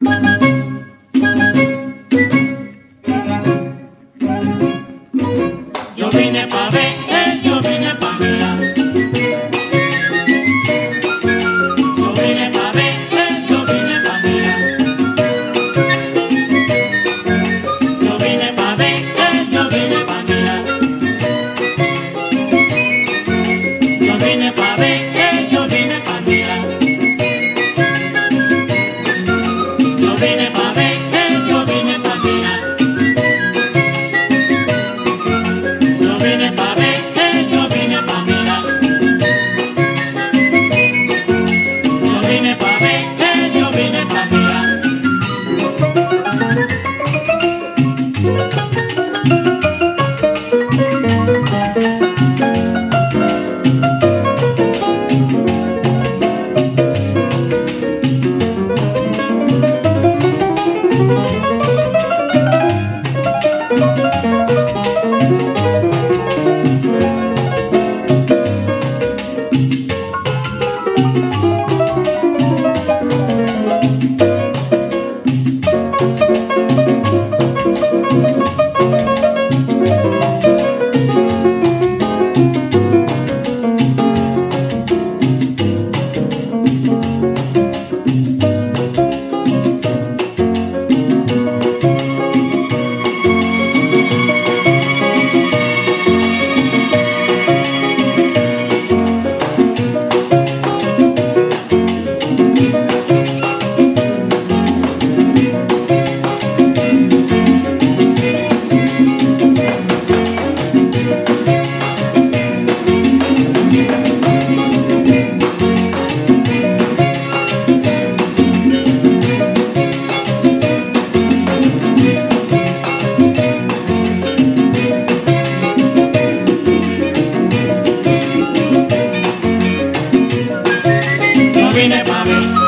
Yo vine pa' ver, yo vine pa' mirar. Yo vine pa' ver, yo vine pa' mirar. Yo vine pa' ver, yo vine pa' mirar. Yo vine pa' ver, yo vine pa' mirar. Yo vine pa' ver, yo vine pa' mirar. Yo vine pa' ver, yo vine pa' mirar. Yo vine pa' ver, yo vine pa' mirar. Yo vine pa' ver.